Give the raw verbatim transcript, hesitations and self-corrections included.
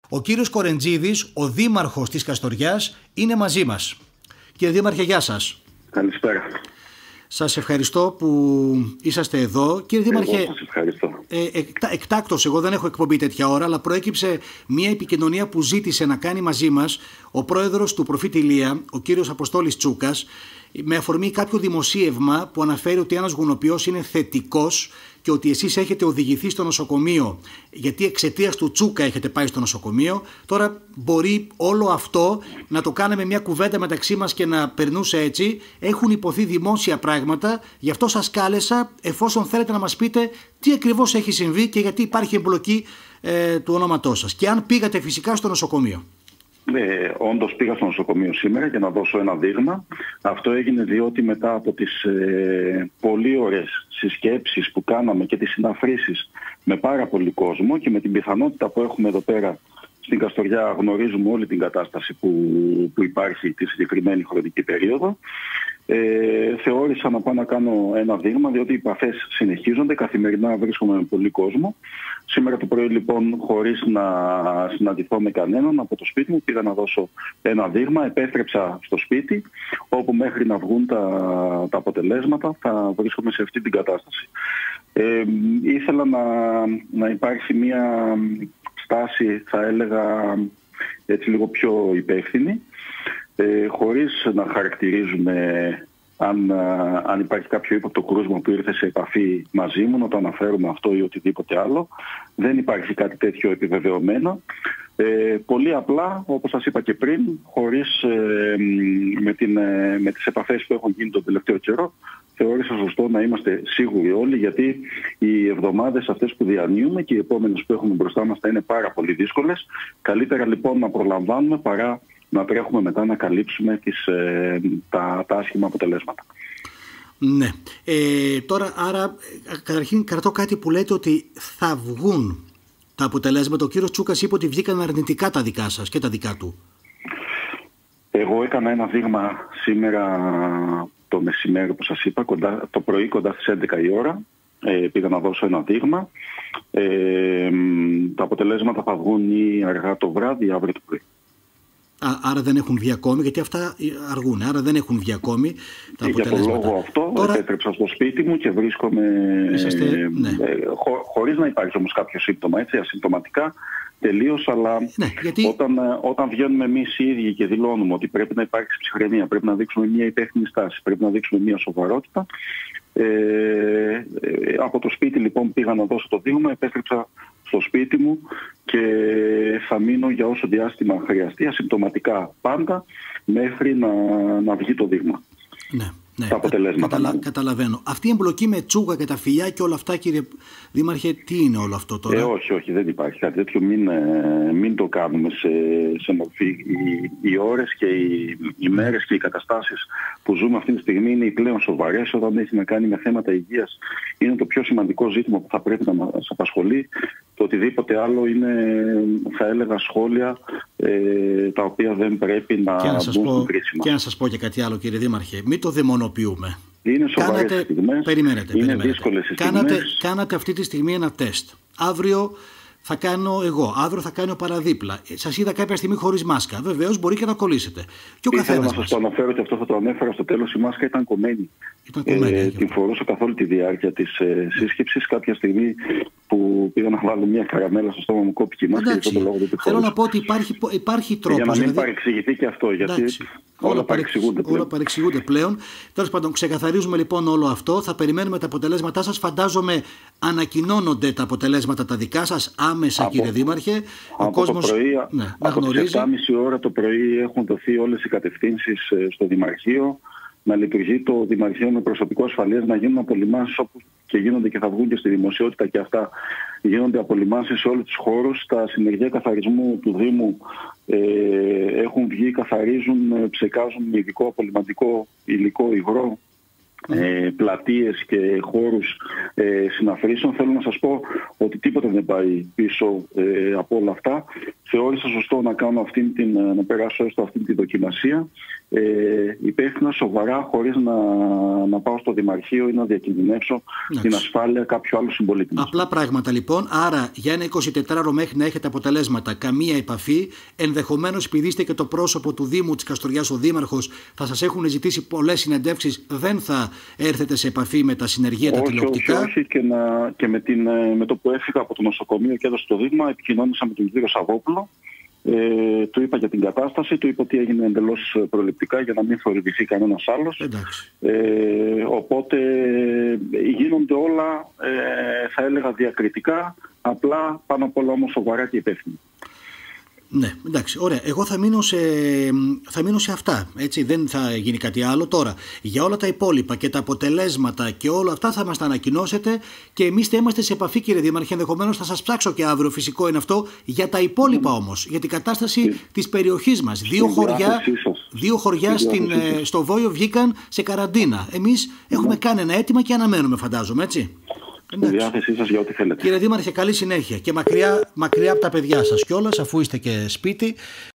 Ο κύριος Κορεντζίδης, ο δήμαρχος της Καστοριάς, είναι μαζί μας. Κύριε Δήμαρχε, γεια σας. Καλησπέρα. Σας ευχαριστώ που είσαστε εδώ. Κύριε Δήμαρχε, εγώ σας ευχαριστώ. Ε, εκ, εκτάκτως, εγώ δεν έχω εκπομπή τέτοια ώρα, αλλά προέκυψε μια επικοινωνία που ζήτησε να κάνει μαζί μας ο πρόεδρος του Προφήτη Ηλία, ο κύριος Αποστόλης Τσούκας, με αφορμή κάποιο δημοσίευμα που αναφέρει ότι ένας γουνοποιός είναι θετικός και ότι εσείς έχετε οδηγηθεί στο νοσοκομείο γιατί εξαιτίας του Τσούκα έχετε πάει στο νοσοκομείο. Τώρα μπορεί όλο αυτό να το κάνουμε μια κουβέντα μεταξύ μας και να περνούσε έτσι. Έχουν υποθεί δημόσια πράγματα, γι' αυτό σας κάλεσα, εφόσον θέλετε να μας πείτε τι ακριβώς έχει συμβεί και γιατί υπάρχει εμπλοκή ε, του ονόματός σας. Και αν πήγατε φυσικά στο νοσοκομείο. Ναι, όντως πήγα στο νοσοκομείο σήμερα για να δώσω ένα δείγμα. Αυτό έγινε διότι μετά από τις ε, πολύ ωραίες συσκέψεις που κάναμε και τις συναφρήσεις με πάρα πολύ κόσμο και με την πιθανότητα που έχουμε εδώ πέρα στην Καστοριά, γνωρίζουμε όλη την κατάσταση που, που υπάρχει τη συγκεκριμένη χρονική περίοδο. Ε, θεώρησα να πάω να κάνω ένα δείγμα, διότι οι επαφές συνεχίζονται. Καθημερινά βρίσκομαι με πολύ κόσμο. Σήμερα το πρωί, λοιπόν, χωρίς να συναντηθώ με κανέναν, από το σπίτι μου πήγα να δώσω ένα δείγμα. Επέστρεψα στο σπίτι, όπου μέχρι να βγουν τα, τα αποτελέσματα θα βρίσκομαι σε αυτή την κατάσταση. Ε, ήθελα να, να υπάρξει μια στάση, θα έλεγα, έτσι λίγο πιο υπεύθυνη, ε, χωρίς να χαρακτηρίζουμε αν, αν υπάρχει κάποιο ύποπτο κρούσμα που ήρθε σε επαφή μαζί μου, να το αναφέρουμε αυτό ή οτιδήποτε άλλο. Δεν υπάρχει κάτι τέτοιο επιβεβαιωμένο. Ε, πολύ απλά, όπως σας είπα και πριν, χωρίς ε, με, την, ε, με τις επαφές που έχουν γίνει τον τελευταίο καιρό, θεώρησα σωστό να είμαστε σίγουροι όλοι, γιατί οι εβδομάδες αυτές που διανύουμε και οι επόμενες που έχουμε μπροστά μας θα είναι πάρα πολύ δύσκολες. Καλύτερα λοιπόν να προλαμβάνουμε παρά να τρέχουμε μετά να καλύψουμε τις, ε, τα, τα άσχημα αποτελέσματα. Ναι. Ε, τώρα, άρα, καταρχήν κρατώ κάτι που λέτε ότι θα βγουν τα αποτελέσματα. Ο κύριος Τσούκας είπε ότι βγήκαν αρνητικά τα δικά σας και τα δικά του. Εγώ έκανα ένα δείγμα σήμερα το μεσημέρι που σας είπα, κοντά, το πρωί κοντά στις έντεκα η ώρα. Ε, πήγα να δώσω ένα δείγμα. Ε, τα αποτελέσματα θα βγουν ή αργά το βράδυ ή αύριο το πρωί. Α, άρα δεν έχουν βγει ακόμη, γιατί αυτά αργούν. Άρα δεν έχουν βγει ακόμη τα αποτελέσματα. Για τον λόγο αυτό, τώρα επέτρεψα στο σπίτι μου και βρίσκομαι είσαστε, ε, ναι. ε, χω, χωρίς να υπάρχει όμως κάποιο σύμπτωμα, έτσι, ασυμπτωματικά τελείως, αλλά ναι, γιατί... όταν, όταν βγαίνουμε εμείς οι ίδιοι και δηλώνουμε ότι πρέπει να υπάρξει ψυχραιμία, πρέπει να δείξουμε μια υπεύθυνη στάση, πρέπει να δείξουμε μια σοβαρότητα. Ε, ε, από το σπίτι λοιπόν πήγα να δώσω το δείγμα, επέστρεψα στο σπίτι μου και θα μείνω για όσο διάστημα χρειαστεί, ασυμπτωματικά πάντα, μέχρι να, να βγει το δείγμα. Ναι. Ναι, τα αποτελέσματα. Καταλα, καταλαβαίνω. Αυτή η εμπλοκή με Τσούκα και τα φιλιά και όλα αυτά, κύριε Δήμαρχε, τι είναι όλο αυτό τώρα? Ε, όχι, όχι, δεν υπάρχει κάτι τέτοιο. Μην, ε, μην το κάνουμε σε, σε μορφή. Οι, οι ώρες και οι, οι μέρες και οι καταστάσεις που ζούμε αυτή τη στιγμή είναι οι πλέον σοβαρές. Όταν έχει να κάνει με θέματα υγείας, είναι το πιο σημαντικό ζήτημα που θα πρέπει να μας απασχολεί. Το οτιδήποτε άλλο είναι, θα έλεγα, σχόλια ε, τα οποία δεν πρέπει να μπουν στην κρίσιμα. Και να σας πω και κάτι άλλο, κύριε Δήμαρχε. Μην το δαιμονοποιούμε. Είναι σοβαρές στιγμές, περιμένετε, είναι περιμένετε. δύσκολες οι κάνατε, στιγμές. Κάνατε αυτή τη στιγμή ένα τεστ. Αύριο θα κάνω εγώ, αύριο θα κάνει ο παραδίπλα. Σας είδα κάποια στιγμή χωρίς μάσκα. Βεβαίως μπορεί και να κολλήσετε. Και ο Ήθελα καθένας να σας το αναφέρω και αυτό θα το ανέφερα στο τέλος. Η μάσκα ήταν κομμένη. Ήταν κομμένη ε, την φορούσα καθ' όλη τη διάρκεια της ε, σύσκεψης. Κάποια στιγμή που πήγα να βάλω μια καραμέλα στο στόμα μου, κόπηκε η μάσκα. Εντάξει, το λόγο δεν θέλω να πω ότι υπάρχει, υπάρχει τρόπος. Για να μην δηλαδή... παρεξηγηθεί και αυτό. Γιατί Εντάξει. όλα, όλα παρεξηγούνται πλέον. Όλα παρεξηγούνται πλέον. Τέλος πάντων, ξεκαθαρίζουμε λοιπόν όλο αυτό. Θα περιμένουμε τα αποτελέσματά σας. Φαντάζομαι ανακοινώνονται τα αποτελέσματα τα δικά σας άμεσα, από, κύριε Δήμαρχε. Ο από κόσμος, το πρωί, ναι, από τις επτά και μισή ώρα το πρωί έχουν δοθεί όλες οι κατευθύνσεις στο Δημαρχείο. Να λειτουργεί το Δημαρχείο με προσωπικό ασφαλείας, να γίνουν απολυμάσεις όπως και γίνονται και θα βγουν και στη δημοσιότητα και αυτά. Γίνονται απολυμάσεις σε όλους τους χώρους. Τα συνεργεία καθαρισμού του Δήμου ε, έχουν βγει, καθαρίζουν, ψεκάζουν με ειδικό απολυματικό υλικό, υγρό, ε, πλατείες και χώρους ε, συναφρήσεων. Θέλω να σας πω ότι τίποτα δεν πάει πίσω ε, από όλα αυτά. Θεώρησα σωστό να κάνω αυτήν την, να περάσω έστω αυτήν την δοκιμασία ε, υπεύθυνα σοβαρά, χωρίς να, να πάω στο Δημαρχείο ή να διακινδυνεύσω την ασφάλεια κάποιου άλλου συμπολίτη μας. Απλά πράγματα λοιπόν. Άρα για ένα εικοσιτετράωρο μέχρι να έχετε αποτελέσματα, καμία επαφή. Ενδεχομένως, επειδή είστε και το πρόσωπο του Δήμου της Καστοριάς, ο Δήμαρχος, θα σας έχουν ζητήσει πολλές συνεντεύξεις, δεν θα έρθετε σε επαφή με τα συνεργεία, τα όχι, τηλεοπτικά. Όχι, όχι. Και, να, και με, την, με το που έφυγα από το νοσοκομείο και έδωσε το δείγμα, επικοινώνησα με τον κύριο Σαββόπουλο. Ε, του είπα για την κατάσταση, του είπα ότι έγινε εντελώς προληπτικά για να μην θορυβηθεί κανένας άλλος. Ε, οπότε γίνονται όλα, ε, θα έλεγα, διακριτικά, απλά πάνω απ' όλα όμως σοβαρά και υπεύθυνα. Ναι, εντάξει, ωραία. Εγώ θα μείνω σε, θα μείνω σε αυτά. Έτσι, δεν θα γίνει κάτι άλλο. Τώρα, για όλα τα υπόλοιπα και τα αποτελέσματα και όλα αυτά θα μας τα ανακοινώσετε και εμείς θα είμαστε σε επαφή, κύριε Δήμαρχε. Ενδεχομένως θα σας ψάξω και αύριο, φυσικό είναι αυτό. Για τα υπόλοιπα όμως, για την κατάσταση και της περιοχής μας. Δύο χωριά, δύο χωριά στην, στο Βόλιο βγήκαν σε καραντίνα. Εμείς έχουμε κάνει ένα αίτημα και αναμένουμε, φαντάζομαι, έτσι. Στη διάθεσή σας για ό,τι θέλετε. Κύριε Δήμαρχε, καλή συνέχεια και μακριά, μακριά από τα παιδιά σας κιόλας, αφού είστε και σπίτι.